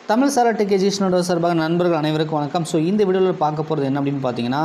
தமிழ் சாரா tech எஜுகேஷனோட சார்பாக நண்பர்கள் அனைவருக்கும் வணக்கம். ஸோ இந்த வீடியோவில் பார்க்க போகிறது என்ன அப்படின்னு பார்த்தீங்கன்னா,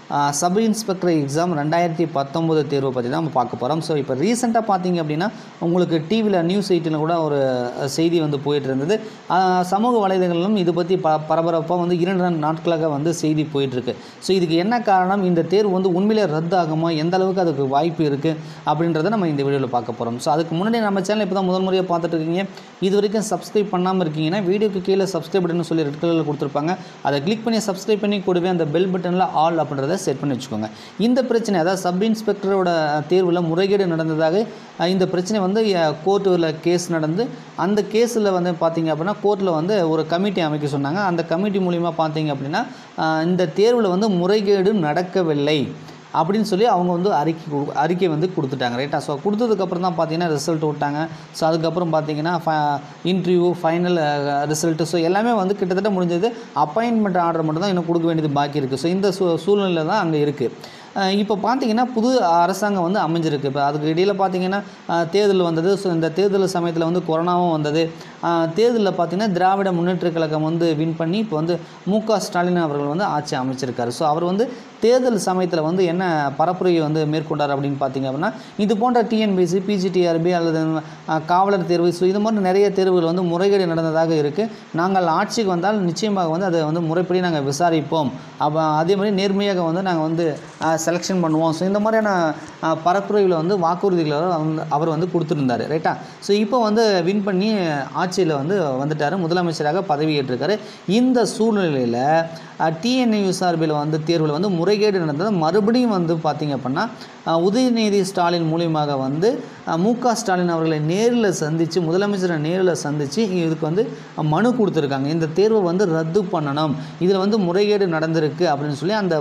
சப் இன்ஸ்பெக்டர் எக்ஸாம் 2019 தேர்வை பற்றி தான் நம்ம பார்க்க போகிறோம். ஸோ இப்போ ரீசெண்டாக பார்த்தீங்க அப்படின்னா உங்களுக்கு டிவியில் நியூஸ் 18 கூட ஒரு செய்தி வந்து போயிட்டு இருந்தது. சமூக வலைதளங்களிலும் இது பற்றி பரபரப்பாக வந்து 2 நாட்களாக வந்து செய்தி போயிட்டுருக்கு. ஸோ இதுக்கு என்ன காரணம், இந்த தேர்வு வந்து உண்மையிலே ரத்து ஆகுமா, எந்த அளவுக்கு அதுக்கு வாய்ப்பு இருக்குது அப்படின்றத நம்ம இந்த வீடியோவில் பார்க்க போகிறோம். ஸோ அதுக்கு முன்னாடி நம்ம சேனல் இப்போ தான் முதல் முறையாக பார்த்துட்டு இருக்கீங்க, இது வரைக்கும் சப்ஸ்கிரைப் பண்ணாமல் இருக்கீங்கன்னா வீடியோக்கு கீழே சப்ஸ்கிரைப் பட்டன் சொல்லி ரெட் கலரில் கொடுத்துருப்பாங்க, அதை கிளிக் பண்ணி சப்ஸ்கிரைப் பண்ணி கூடவே அந்த பெல் பட்டனில் ஆல் அப்படின்றத செட் பண்ணி வச்சுக்கோங்க. இந்த பிரச்சனை, அதாவது சப் இன்ஸ்பெக்டரோட தேர்வில் முறைகேடு நடந்ததாக இந்த பிரச்சனை வந்து கோர்ட்டில் கேஸ் நடந்து, அந்த கேஸில் வந்து பார்த்திங்க அப்படின்னா கோர்ட்டில் வந்து ஒரு கமிட்டி அமைக்க சொன்னாங்க. அந்த கமிட்டி மூலிமா பார்த்திங்க அப்படின்னா இந்த தேர்வில் வந்து முறைகேடு நடக்கவில்லை அப்படின்னு சொல்லி அவங்க வந்து அறிக்கை வந்து கொடுத்துட்டாங்க, ரைட்டா. ஸோ கொடுத்ததுக்கப்புறம் தான் பார்த்தீங்கன்னா ரிசல்ட் விட்டாங்க. ஸோ அதுக்கப்புறம் பார்த்தீங்கன்னா இன்டர்வியூ, ஃபைனல் ரிசல்ட்டு, ஸோ எல்லாமே வந்து கிட்டத்தட்ட முடிஞ்சது. அப்பாயின்மெண்ட் ஆர்டர் மட்டும் தான் இன்னும் கொடுக்க வேண்டியது பாக்கி இருக்குது. ஸோ இந்த சூழ்நிலை தான் அங்கே இருக்குது. இப்போ பார்த்தீங்கன்னா புது அரசாங்கம் வந்து அமைஞ்சிருக்கு. இப்போ அதுக்கு இடையில் பார்த்தீங்கன்னா தேர்தல் வந்தது. ஸோ இந்த தேர்தல் சமயத்தில் வந்து கொரோனாவும் வந்தது. தேர்தலில் பார்த்தீங்கன்னா திராவிட முன்னேற்றக் கழகம் வந்து வின் பண்ணி இப்போ வந்து ஸ்டாலின் அவர்கள் வந்து ஆட்சி அமைச்சிருக்காரு. ஸோ அவர் வந்து தேர்தல் சமயத்தில் வந்து என்ன பரப்புரையை வந்து மேற்கொண்டார் அப்படின்னு பார்த்தீங்க அப்படின்னா, இது போன்ற டிஎன்பிஎஸ்சி, பிஜிடிஆர்பி அல்லது காவலர் தேர்வு, ஸோ இது மாதிரி நிறைய தேர்வுகள் வந்து முறைகேடு நடந்ததாக இருக்குது. நாங்கள் ஆட்சிக்கு வந்தால் நிச்சயமாக வந்து அதை வந்து முறைப்படி நாங்கள் விசாரிப்போம், அதே மாதிரி நேர்மையாக வந்து நாங்கள் வந்து செலெக்ஷன் பண்ணுவோம். ஸோ இந்த மாதிரியான பரப்புரைகளை வந்து வாக்குறுதிகளை அவர் வந்து கொடுத்துருந்தார், ரைட்டா. ஸோ இப்போ வந்து வின் பண்ணி ஆட்சியில் வந்து வந்துட்டார், முதலமைச்சராக பதவியேற்றிருக்காரு. இந்த சூழ்நிலையில் டிஎன்யூஎஸ்ஆர்பியில் வந்து தேர்வில் வந்து முறைகேடு நடந்தது. மறுபடியும் வந்து பார்த்திங்க அப்படின்னா உதயநிதி ஸ்டாலின் மூலியமாக வந்து ஸ்டாலின் அவர்களை நேரில் சந்தித்து, முதலமைச்சரை நேரில் சந்தித்து இதுக்கு வந்து மனு கொடுத்துருக்காங்க. இந்த தேர்வை வந்து ரத்து பண்ணணும், இதில் வந்து முறைகேடு நடந்திருக்கு அப்படின்னு சொல்லி அந்த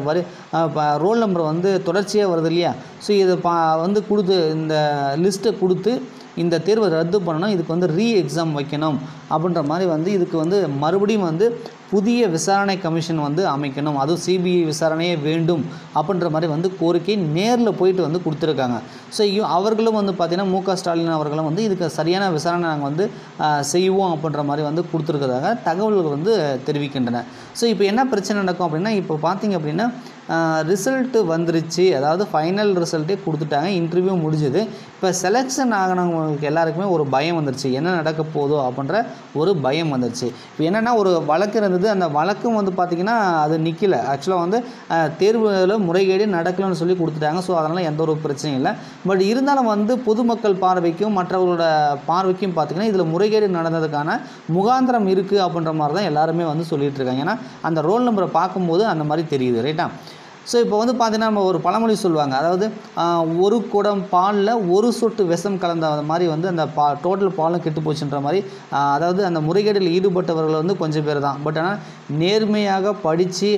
ரோல் நம்பர் வந்து தொடர்ச்சியாக வருது இல்லையா. ஸோ இதை வந்து கொடுத்து இந்த லிஸ்ட்டை கொடுத்து இந்த தேர்வை ரத்து பண்ணணும், இதுக்கு வந்து எக்ஸாம் வைக்கணும் அப்படின்ற மாதிரி வந்து இதுக்கு வந்து மறுபடியும் வந்து புதிய விசாரணை கமிஷன் வந்து அமைக்கணும், அதுவும் சிபிஐ விசாரணையே வேண்டும் அப்படின்ற மாதிரி வந்து கோரிக்கை நேரில் போயிட்டு வந்து கொடுத்துருக்காங்க. ஸோ அவர்களும் வந்து பார்த்திங்கன்னா ஸ்டாலின் அவர்களும் வந்து இதுக்கு சரியான விசாரணை நாங்கள் வந்து செய்வோம் அப்படின்ற மாதிரி வந்து கொடுத்துருக்கதாக தகவல்கள் வந்து தெரிவிக்கின்றன. ஸோ இப்போ என்ன பிரச்சனை நடக்கும் அப்படின்னா, இப்போ பார்த்திங்க அப்படின்னா ரிசல்ட்டு வந்துருச்சு, அதாவது ஃபைனல் ரிசல்ட்டே கொடுத்துட்டாங்க, இன்டர்வியூ முடிஞ்சுது. இப்போ செலெக்ஷன் ஆகினவங்களுக்கு எல்லாருக்குமே ஒரு பயம் வந்துருச்சு, என்ன நடக்க போதோ அப்படின்ற ஒரு பயம் வந்துருச்சு. இப்போ என்னென்னா ஒரு வழக்கு இருந்தது, அந்த வழக்கும் வந்து பார்த்திங்கன்னா அது நிற்கலை. ஆக்சுவலாக வந்து தேர்வில் முறைகேடு நடக்கலன்னு சொல்லி கொடுத்துட்டாங்க. ஸோ அதனால் எந்த ஒரு பிரச்சனையும் இல்லை. பட் இருந்தாலும் வந்து பொதுமக்கள் பார்வைக்கும் மற்றவர்களோட பார்வைக்கும் பார்த்திங்கன்னா இதில் முறைகேடு நடந்ததுக்கான முகாந்திரம் இருக்குது அப்படின்ற மாதிரி தான் எல்லாருமே வந்து சொல்லிகிட்டு இருக்காங்க. ஏன்னா அந்த ரோல் நம்பரை பார்க்கும்போது அந்த மாதிரி தெரியுது, ரைட்டா. ஸோ இப்போ வந்து பார்த்திங்கன்னா நம்ம ஒரு பழமொழி சொல்லுவாங்க, அதாவது ஒரு குடம் பாலில் ஒரு சொட்டு விஷம் கலந்த மாதிரி வந்து அந்த டோட்டல் பாலும் கெட்டு போச்சுன்ற மாதிரி. அதாவது அந்த முறைகேடில் ஈடுபட்டவர்கள் வந்து கொஞ்சம் பேர் தான். பட் ஆனால் நேர்மையாக படித்து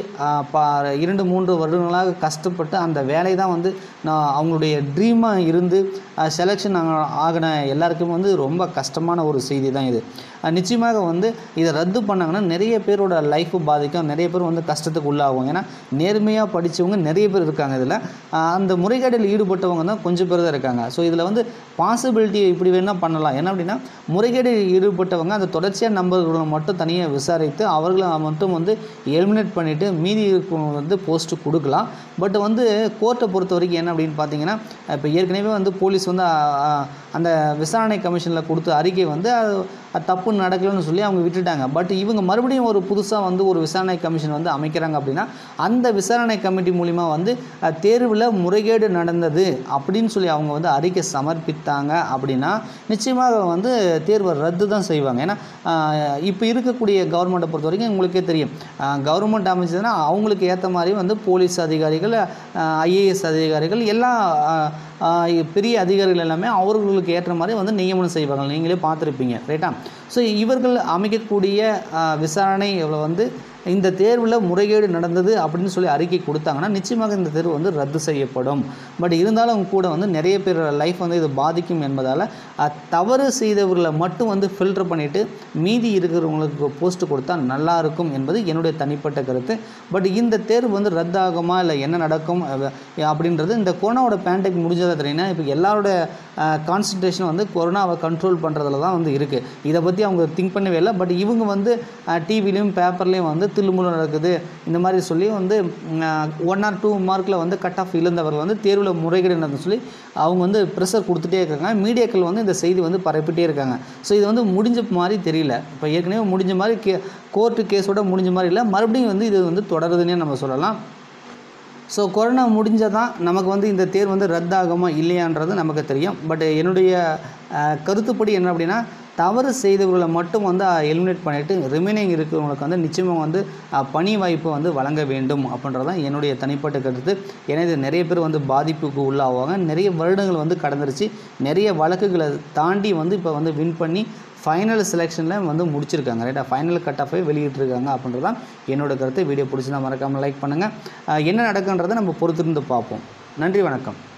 2-3 வருடங்களாக கஷ்டப்பட்டு அந்த வேலை தான் வந்து அவங்களுடைய ட்ரீமாக இருந்து செலெக்ஷன் ஆகின எல்லாருக்குமே வந்து ரொம்ப கஷ்டமான ஒரு செய்தி தான் இது. நிச்சயமாக வந்து இதை ரத்து பண்ணாங்கன்னா நிறைய பேரோட லைஃபு பாதிக்கும், நிறைய பேர் வந்து கஷ்டத்துக்கு உள்ளாகும். ஏன்னா நேர்மையாக படித்தவங்க நிறைய பேர் இருக்காங்க, இதில் அந்த முறைகேடில் ஈடுபட்டவங்க தான் கொஞ்சம் பேர் தான் இருக்காங்க. ஸோ இதில் வந்து பாசிபிலிட்டி இப்படி வேணால் பண்ணலாம். என்ன அப்படின்னா, முறைகேடில் ஈடுபட்டவங்க அந்த தொடர்ச்சியாக நம்பர்களை மட்டும் தனியாக விசாரித்து அவர்களை மட்டும் வந்து எலிமினேட் பண்ணிவிட்டு மீதி வந்து போஸ்ட்டு கொடுக்கலாம். பட் வந்து கோர்ட்டை பொறுத்த வரைக்கும் என்ன அப்படின்னு பார்த்தீங்கன்னா, இப்போ ஏற்கனவே வந்து போலீஸ் வந்து அந்த விசாரணை கமிஷனில் கொடுத்த அறிக்கை வந்து தப்பு நடக்கலன்னு சொல்லி அவங்க விட்டுட்டாங்க. பட் இவங்க மறுபடியும் ஒரு புதுசாக வந்து ஒரு விசாரணை கமிஷன் வந்து அமைக்கிறாங்க அப்படின்னா, அந்த விசாரணை கமிட்டி மூலிமா வந்து தேர்வில் முறைகேடு நடந்தது அப்படின்னு சொல்லி அவங்க வந்து அறிக்கை சமர்ப்பித்தாங்க அப்படின்னா நிச்சயமாக வந்து தேர்வை ரத்து தான் செய்வாங்க. ஏன்னா இப்போ இருக்கக்கூடிய கவர்மெண்ட்டை பொறுத்த வரைக்கும் உங்களுக்கே தெரியும், கவர்மெண்ட் அமைச்சதுன்னா அவங்களுக்கு ஏற்ற மாதிரி வந்து போலீஸ் அதிகாரிகள், ஐஏஎஸ் அதிகாரிகள், எல்லா பெரிய அதிகாரிகள் எல்லாமே அவர்களுக்கு ஏற்ற மாதிரி வந்து நியமனம் செய்வாங்க, நீங்களே பார்த்துருப்பீங்க, ரைட்டா. ஸோ இவர்கள் அமைக்கக்கூடிய விசாரணை வந்து இந்த தேர்வில் முறைகேடு நடந்தது அப்படின்னு சொல்லி அறிக்கை கொடுத்தாங்கன்னா நிச்சயமாக இந்த தேர்வு வந்து ரத்து செய்யப்படும். பட் இருந்தாலும் கூட வந்து நிறைய பேர் லைஃப் வந்து இது பாதிக்கும் என்பதால் தவறு செய்தவர்களை மட்டும் வந்து ஃபில்டர் பண்ணிவிட்டு மீதி இருக்கிறவங்களுக்கு போஸ்ட் கொடுத்தா நல்லாயிருக்கும் என்பது என்னுடைய தனிப்பட்ட கருத்து. பட் இந்த தேர்வு வந்து ரத்தாகுமா இல்லை என்ன நடக்கும் அப்படின்றது இந்த கொரோனாவோட பேண்டமிக் முடிஞ்சதுக்கு எதில் தெரியுன்னா இப்போ எல்லாரோட கான்சன்ட்ரேஷன் வந்து கொரோனாவை கண்ட்ரோல் பண்ணுறதுல தான் வந்து இருக்குது. இதை பற்றி அவங்க திங்க் பண்ணவே இல்லை. பட் இவங்க வந்து டிவிலையும் பேப்பர்லேயும் வந்து தில்லுமுள்ளு நடக்குது இந்த மாதிரி சொல்லி வந்து 1 or 2 மார்க்கில் வந்து கட் ஆஃப் இழந்தவர்கள் வந்து தேர்வில் முறைகேடு நடந்து சொல்லி அவங்க வந்து ப்ரெஷர் கொடுத்துட்டே இருக்காங்க. மீடியாக்கள் வந்து இந்த செய்தி வந்து பரப்பிட்டே இருக்காங்க. ஸோ இது வந்து முடிஞ்ச மாதிரி தெரியல. இப்போ ஏற்கனவே முடிஞ்ச மாதிரி கோர்ட்டு கேஸோட முடிஞ்ச மாதிரி இல்லை, மறுபடியும் வந்து இது வந்து தொடருதுன்னே நம்ம சொல்லலாம். ஸோ கொரோனா முடிஞ்சால் தான் நமக்கு வந்து இந்த தேர்வு வந்து ரத்தாகுமா இல்லையான்றது நமக்கு தெரியும். பட் என்னுடைய கருத்துப்படி என்ன அப்படின்னா, தவறு செய்தவர்களை மட்டும் வந்து எலிமினேட் பண்ணிவிட்டு ரிமைனிங் இருக்கிறவங்களுக்கு வந்து நிச்சயமாக வந்து பணி வாய்ப்பு வந்து வழங்க வேண்டும் அப்படின்றது தான் என்னுடைய தனிப்பட்ட கருத்து. ஏன்னா இது நிறைய பேர் வந்து பாதிப்புக்கு உள்ளாவாங்க. நிறைய வருடங்கள் வந்து கடந்துருச்சு. நிறைய வழக்குகளை தாண்டி வந்து இப்போ வந்து வின் பண்ணி ஃபைனல் செலெக்ஷனில் வந்து முடிச்சிருக்காங்க. ரைட்டாக ஃபைனல் கட் ஆஃபே வெளியிட்டிருக்காங்க அப்படின்றது தான் என்னோட கருத்து. வீடியோ பிடிச்சிருந்தா மறக்காமல் லைக் பண்ணுங்கள். என்ன நடக்குன்றதை நம்ம பொறுத்திருந்து பார்ப்போம். நன்றி, வணக்கம்.